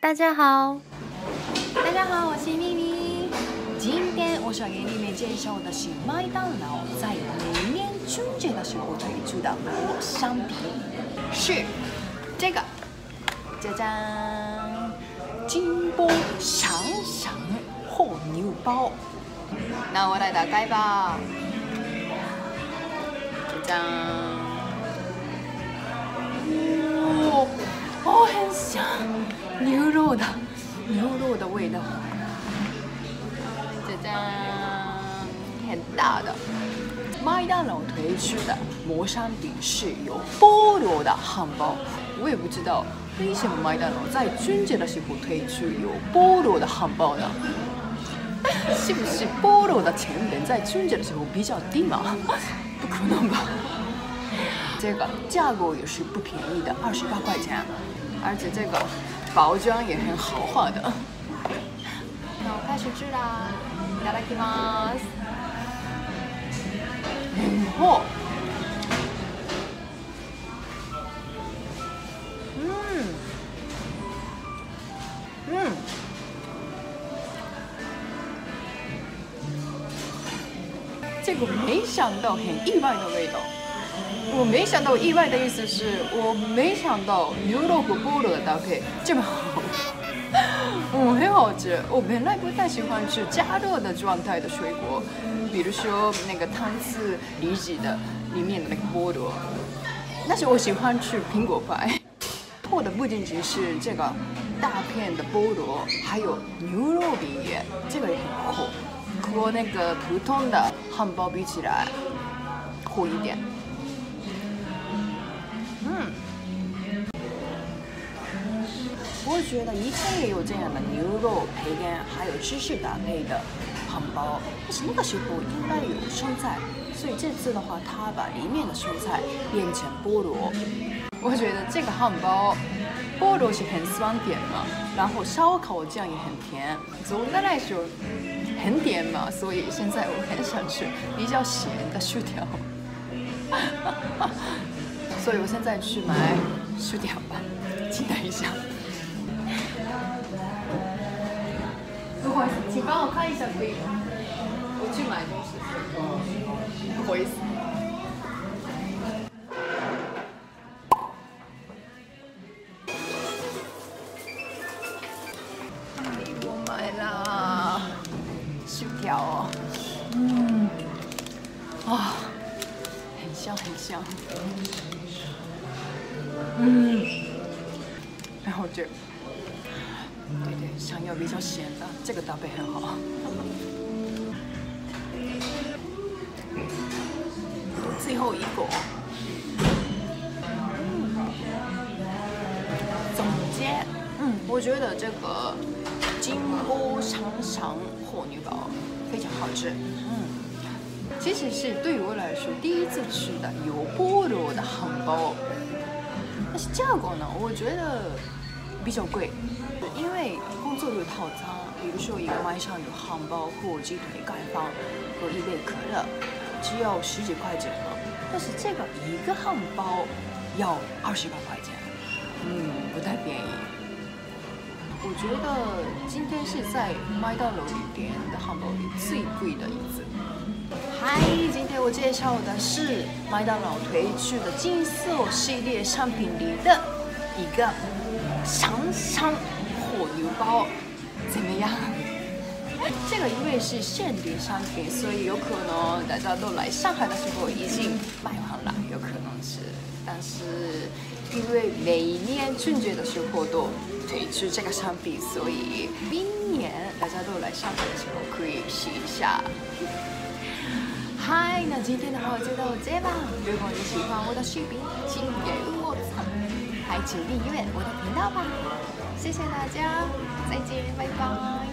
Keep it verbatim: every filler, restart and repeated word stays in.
大家好，大家好，我是咪咪。今天我想给你们介绍的是麦当劳在每年春节的时候推出的某商品，是这个，짜잔，金波闪闪和牛包。那我来打开吧，짜잔。 哦，哦，很香，牛肉的牛肉的味道，짜잔，很大的。麦当劳推出的某商品是有菠萝的汉堡，我也不知道为什么麦当劳在春节的时候推出有菠萝的汉堡呢？是不是菠萝的成本在春节的时候比较低嘛？不可能吧？ 这个价格也是不便宜的，二十八块钱，而且这个包装也很豪华的。那我开始吃啦，いただきます。很厚。嗯，嗯，这个没想到很意外的味道。 我没想到，意外的意思是我没想到牛肉和菠萝的搭配这么好，嗯，很好吃。我本来不太喜欢吃加热的状态的水果，比如说那个汤匙里脊的里面的那个菠萝，但是我喜欢吃苹果派。厚的不仅仅是这个大片的菠萝，还有牛肉饼也，这个也很厚，和那个普通的汉堡比起来厚一点。 嗯，我觉得以前也有这样的牛肉培根还有芝士搭配的汉堡，但是那个时候应该有生菜，所以这次的话，它把里面的生菜变成菠萝。我觉得这个汉堡，菠萝是很酸甜嘛，然后烧烤酱也很甜，总的来说很甜嘛，所以现在我很想吃比较咸的薯条。所以我现在去买薯条吧，期待一下。不好意思，请帮我看一下可以吗？我去买东西。不好意思。我买了薯条哦，嗯，啊，很香很香。 嗯，然后这，对对，想要比较咸的，这个搭配很好。最后一个，嗯，总结，嗯，我觉得这个金波闪闪和牛堡非常好吃，嗯，其实是对于我来说第一次吃的有菠萝的汉堡。 但是价格呢，我觉得比较贵，因为工作日套餐，比如说一个晚上有汉堡或鸡腿盖饭和一杯可乐，只要十几块钱了。但是这个一个汉堡要二十八块钱，嗯，不太便宜。我觉得今天是在麦当劳里边的汉堡里最贵的一次。 嗨，今天我介绍的是麦当劳推出的金色系列商品里的一个闪闪和牛包，怎么样？这个因为是限定商品，所以有可能大家都来上海的时候已经卖完了，有可能是。但是因为每一年春节的时候都推出这个商品，所以明年大家都来上海的时候可以试一下。 嗨，那今天的话就到这吧。如果你喜欢我的视频，请给我赞，还请订阅我的频道吧。谢谢大家，再见，拜拜。